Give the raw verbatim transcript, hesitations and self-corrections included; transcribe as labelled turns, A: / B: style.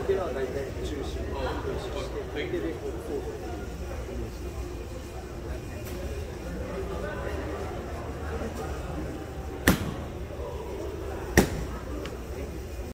A: けは大体中心を意識して、で、で、こう、そうそう。